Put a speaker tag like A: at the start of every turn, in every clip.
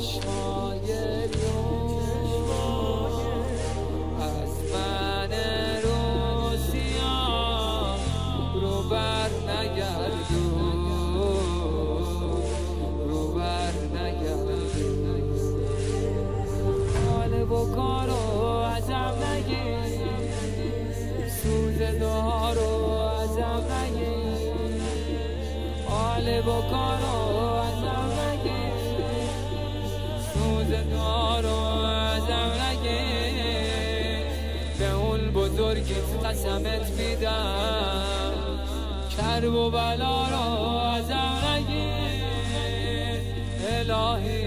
A: چشمای از من رو سیاه رو بر نگردون، رو بر نگردون. حال و کارو ازم نگیر، سوز دارو ازم نگیر. حال و کارو ازم نگیر، سوز دارو ازم نگیر. به اون بزرگیت قسمت میدم، کرب و بلا رو ازم نگیر. الهی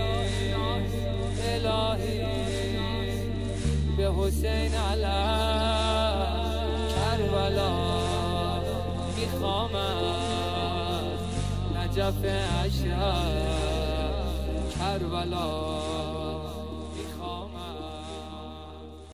A: الهی به حسین علم کربلا میخوامد، نجف اشرف کربلا